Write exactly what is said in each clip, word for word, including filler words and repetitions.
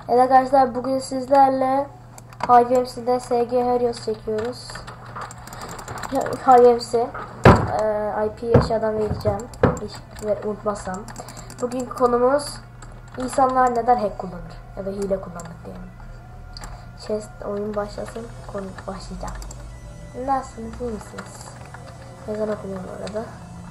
Evet arkadaşlar, bugün sizlerle Hyvems'de S G Herios çekiyoruz. Hyvems'e e, I P aşağıdan vereceğim. Hiç unutmazsam. Bugünkü konumuz insanlar neden hack kullanır ya da hile kullanır diyelim. Chest oyun başlasın, konu başlayacağım. Nasılsınız, iyi misiniz? Ezan okunuyor bu arada.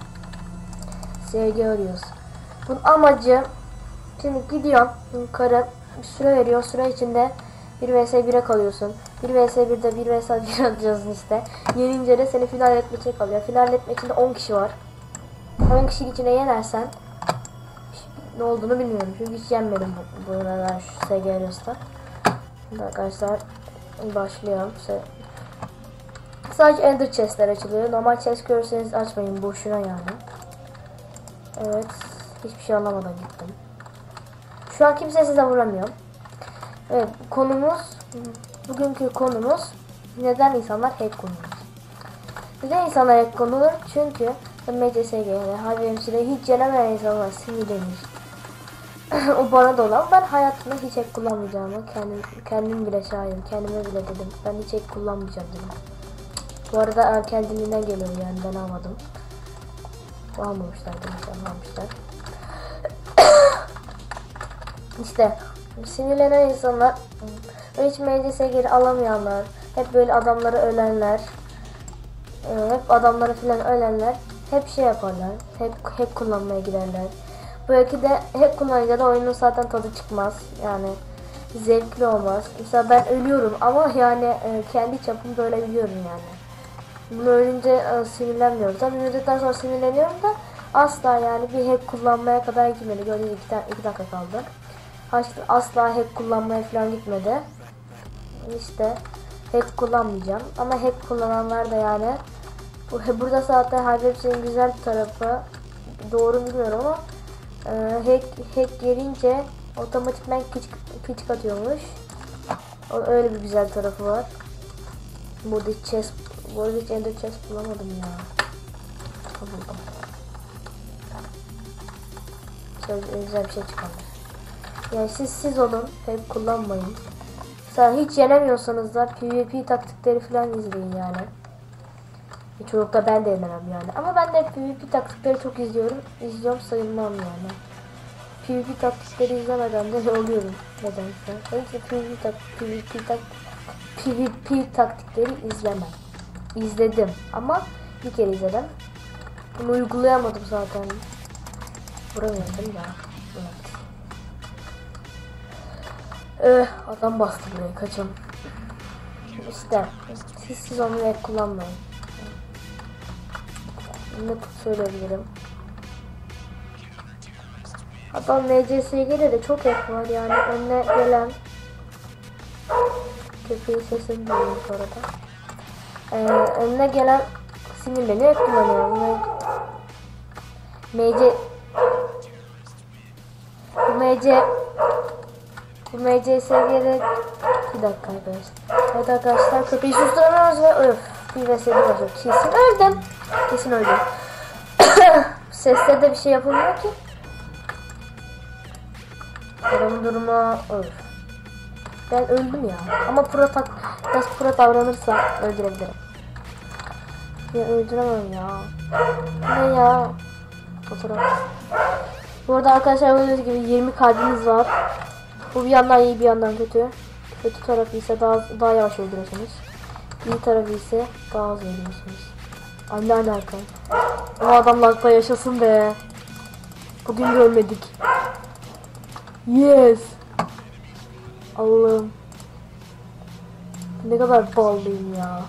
S G Herios. Bunun amacı, şimdi gidiyorum yukarı, bir süre veriyor, süre içinde bir vs bire kalıyorsun. bir vs birde bir vs bir atacağız işte. Yenince de seni final etmeye kalıyor. Final etme içinde on kişi var. on kişinin içine yenersen ne olduğunu bilmiyorum çünkü hiç yenmedim bu, bu aralar şu S G Herios'ta. Şimdi arkadaşlar başlıyorum. Sadece Ender chestler açılıyor. Normal chest görürseniz açmayın, boşuna yani. Evet, hiçbir şey anlamadan gittim. Şu an kimse size vuramıyor. Evet, konumuz, bugünkü konumuz neden insanlar hack kullanır? Neden insanlar hack kullanır? Çünkü M C S G'de, Hyvems'de hiç yenemeyen insanlar sinirlenir. O bana da olan. Ben hayatımda hiç hack kullanmayacağımı kendim, kendim bile şahidim, kendime bile dedim. Ben hiç hack kullanmayacağım dedim. Bu arada erken dilinden geliyor yani, ben almadım. Almamışlar demişler, almamışlar. İşte sinirlenen insanlar, hiç M C S geri alamayanlar, hep böyle adamları ölenler, hep adamları filan ölenler, hep şey yaparlar, hep hack kullanmaya giderler. Belki de hack kullanınca da oyunun zaten tadı çıkmaz, yani zevkli olmaz. Mesela ben ölüyorum ama yani kendi çapımda ölebiliyorum yani. Bunu ölünce sinirlenmiyorum. Tabii öldükten sonra sinirleniyorum da asla yani bir hack kullanmaya kadar gitmedi. Gördüğünüz iki, iki dakika kaldı. Asla hack kullanmaya falan gitmedi. İşte hack kullanmayacağım. Ama hack kullananlar da yani bu, burada zaten Hyvems'in güzel tarafı, doğru bilmiyorum ama e, hack, hack gelince otomatikman küçük atıyormuş. O, öyle bir güzel tarafı var. Burada chest, bu arada hiç ender chest bulamadım ya. Buldum. Şöyle güzel bir şey çıkardı. Yani siz siz olun, hep kullanmayın. Mesela hiç yenemiyorsanız da PvP taktikleri falan izleyin yani. Çok da ben de yenemem yani. Ama ben de PvP taktikleri çok izliyorum. İzliyorum sayılmam yani. PvP taktikleri izlemeden de oluyorum nedense. Hiç PvP, tak PvP, tak PvP taktikleri izlemem. İzledim ama bir kere izledim. Bunu uygulayamadım zaten. Vuramıyorum ya. Evet. Ee, adam bastı buraya, kaçalım. İşte siz siz onu hep kullanmayın. Ne söyleyebilirim? Adam M C S G'de de çok hack var yani, önüne gelen köpeğin sesini duyuyorum bu arada. Ee, önüne gelen sinirleniyor, hack kullanıyor. M C Bu M C Bu M C S G'de bir dakika arkadaşlar. Evet arkadaşlar, köpeği susturamıyoruz ve öf bir vesile olacak. Kesin öldüm. Kesin öldüm. Sesle de bir şey yapılmıyor ki. Adamın durumu öf. Ben öldüm ya. Ama pro tak biraz pro davranırsa öldürebilirim. Ya öldüremem ya. Ne ya? Fotoğraf. Bu arada arkadaşlar gördüğünüz gibi yirmi kalbimiz var. Bu bir yandan iyi, bir yandan kötü. Kötü tarafı ise daha daha yavaş öldürüyorsunuz. İyi tarafı ise daha az öldürüyorsunuz. Ay ne alaka? O adam lagda yaşasın be. Bugün görmedik. Yes. Allah'ım. Ne kadar ballıyım ya.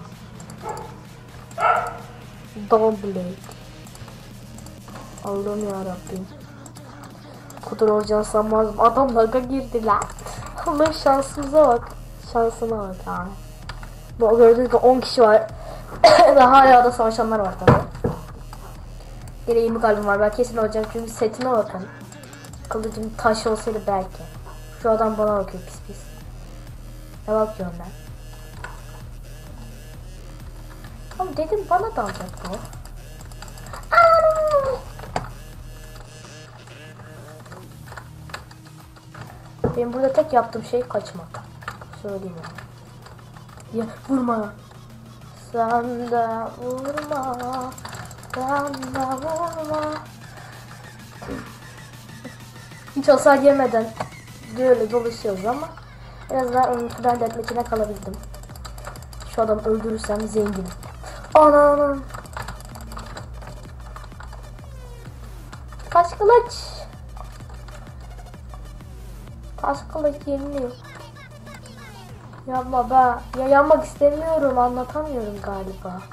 Double. Allah'ım ya Rabbim. Kudur olacağını sanmazdım. Adam laga girdi lan. Allah şansımıza bak. Şansına bak yani. Bu gördüğünüz gibi on kişi var. Ve hala da savaşanlar var tabii. Yine yirmi kalbim var. Ben kesin olacağım çünkü setine bakın. Kılıcım taş olsaydı belki. Şu adam bana bakıyor pis pis. Ne bakıyorum ben? Ama dedim bana dalacak bu. Benim burada tek yaptığım şey kaçmak. Söyleyeyim yani. Ya vurma. Sen de vurma. Sen de vurma. Hiç hasar yemeden böyle dolaşıyoruz ama en azından onun final etmekine kalabildim. Şu adamı öldürürsem zenginim. Anam. Taş kılıç. Taş kılıç yeniliyor. Yapma be. Ya yanmak istemiyorum. Anlatamıyorum galiba.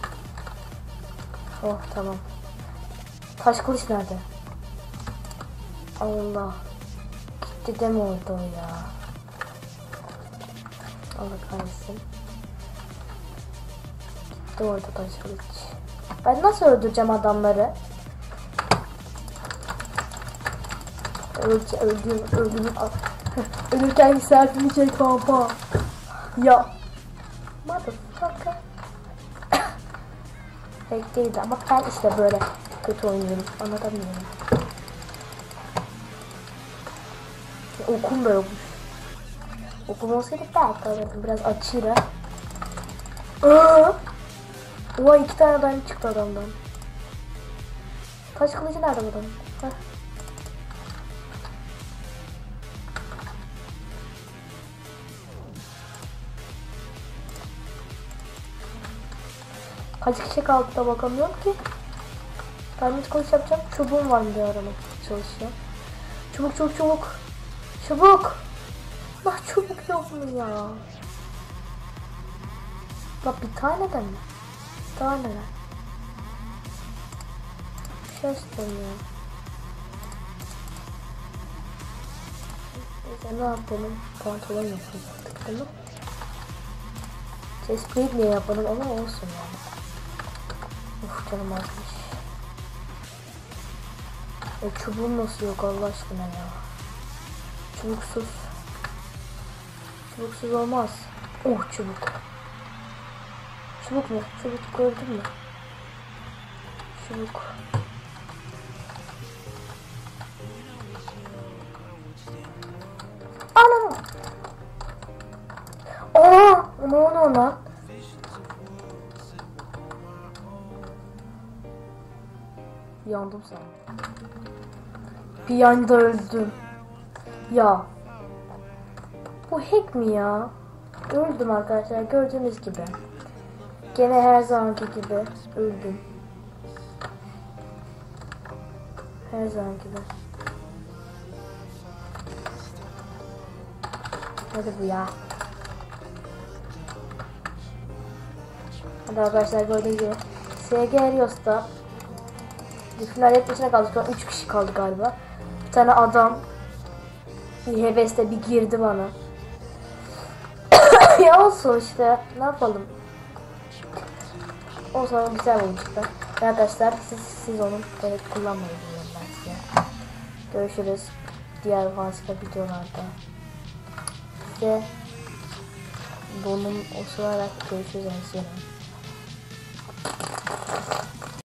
Oh tamam. Taş kılıç nerede? Allah. Gitti deme orada o ya. Allah kahretsin. Gitti orada taş kılıç. Ben nasıl öldüreceğim adamları? Öldü, öldüm, öldüm. Ölürken selfie'mi çek pampa. Ya. Motherfucker. Pek değildi ama ben işte böyle kötü oynuyorum. Anlatamıyorum. Okum da yokmuş. Okum olsaydı belki alırdım. Biraz açıyla. Aaa. Oha iki tane adam çıktı adamdan. Taş kılıcı nerede bu adamın? Heh. Kaç kişi kaldı da bakamıyorum ki. Ben hiç konuş yapacağım. Çubuğum var mı diye aramak çalışıyor. Çubuk çubuk çubuk. Çubuk. Lah çubuk yok mu ya? Bak bir tane de mi? Bir tane de. Bir şey istemiyorum. Neyse ne yapalım? Pantolon yapacaktık değil mi? Chestplate niye yapalım ama olsun yani. Uf canım azmış. E çubuğum nasıl yok Allah aşkına ya. Çubuksuz. Çubuksuz olmaz. Oh çubuk. Çubuk mu? Çubuk gördün mü? Çubuk. Anam. Aa, ne oluyor lan? Yandım sen. Bir anda öldüm. Ya. Bu hack mi ya? Öldüm arkadaşlar gördüğünüz gibi. Gene her zamanki gibi öldüm. Her zaman gibi. Hadi bu ya. Hadi arkadaşlar gördüğünüz gibi. S G Helios'ta final etmesine kaldık. Şu an üç kişi kaldı galiba. Bir tane adam bir hevesle bir girdi bana. Ya olsun işte. Ne yapalım? O zaman güzel olmuştu. Arkadaşlar siz, siz onu böyle kullanmayı biliyorum ben size. Görüşürüz. Diğer başka videolarda. Size donum osurarak görüşürüz.